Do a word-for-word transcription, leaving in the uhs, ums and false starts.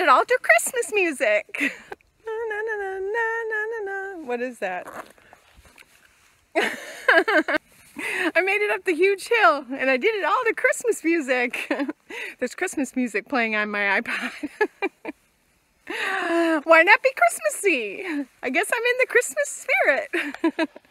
it all to Christmas music. Na, na, na, na, na, na, na. What is that? I made it up the huge hill and I did it all to Christmas music. There's Christmas music playing on my iPod. Why not be Christmassy? I guess I'm in the Christmas spirit.